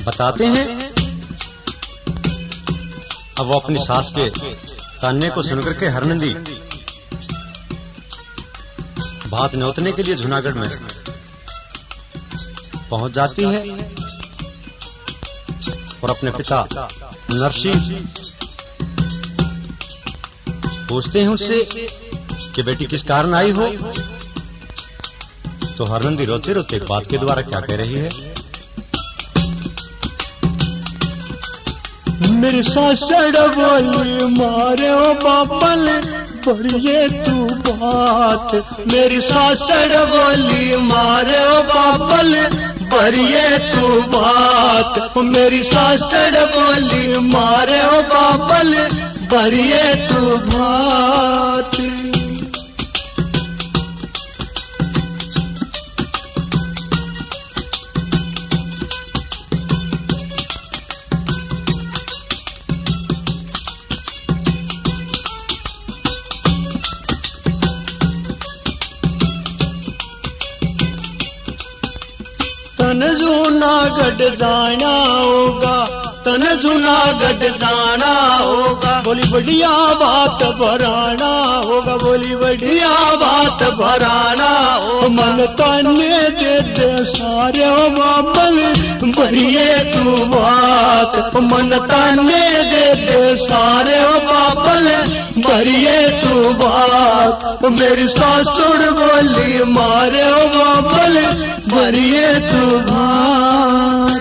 बताते हैं। अब वो अपनी सास के तान्ने को सुनकर के हरनंदी भात न्योतने के लिए जूनागढ़ में पहुंच जाती है और अपने पिता नरसिंह पूछते हैं उससे कि बेटी किस कारण आई हो। तो हरनंदी रोते रोते बात के द्वारा क्या कह रही है। मेरी सासड़ बोली मारे ओ बाबल बढ़िए तू बात। मेरी सासड़ बोली मारे ओ बाबल बढ़िए तू बात। मेरी सासड़ बोली मारे ओ बाबल बढ़िए तू बात। तन जूनागढ़ जाना होगा, तन जूनागढ़ जाना होगा। बोली बढ़िया बात भराना होगा, बोली बढ़िया बात भराना हो। मन ताने दे दे सारे बाबल बढ़िए तू बात। मन ताने दे दे सारे बाबल बढ़िए तू बात। मेरी सासुड़ बोली मारे बाबल बढ़िए तू बात।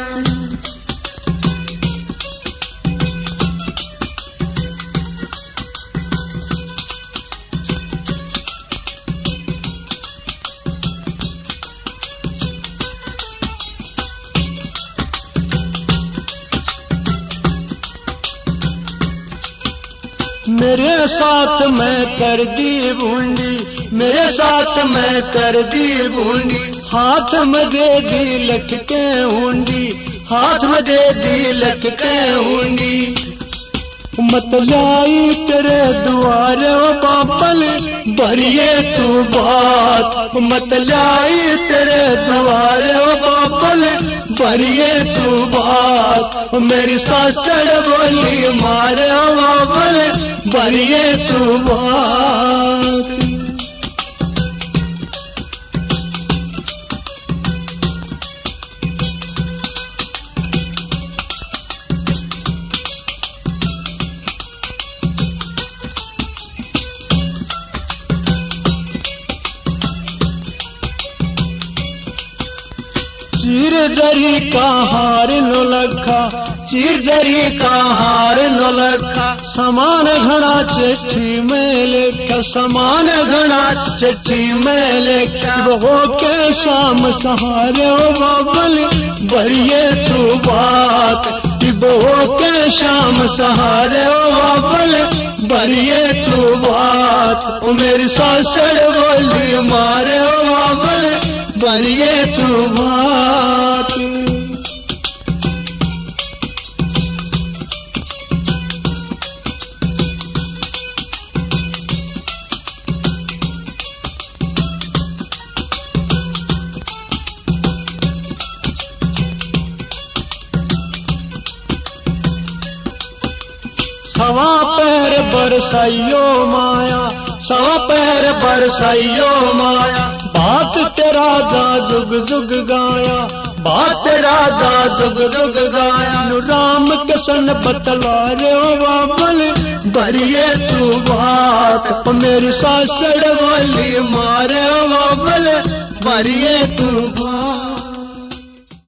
मेरे साथ मैं कर दी बूंदी, मेरे साथ मैं कर दी बूंदी। हाथ में दे दी लख के हुंडी, हाथ में दे दी लख के हुंडी। मत लाई तेरे द्वारे ओ बाबल बढ़िए तू बात। मत लाई तेरे द्वारे ओ बाबल बढ़िए तू बात। मेरी सासड़ बोली मारे ओ बाबल बढ़िए तू बात। चीर जरी का हार नो लखा, चीर जरी का हार नो लखा। समान घड़ा चिट्ठी में लिखा, समान घड़ा चिट्ठी में लिखा। वो के शाम सहारे ओ बाबल बढ़िए तू बात। वो के शाम सहारे ओ बाबल बढ़िए तू बात। मेरी सासड़ बोली मारे ओ बाबल बढ़िए तू बात। सवा पैर बरसाइयो माया, सवा पैर बरसाइयो माया। बात तेरा जा जुग जुग गाया, बात तेरा जा जुग जुग गाया। राम किशन बतला रे ओ बाबल बढ़िए तू बात। मेरी सासड़ वाली मारे ओ बाबल बढ़िए तू बात।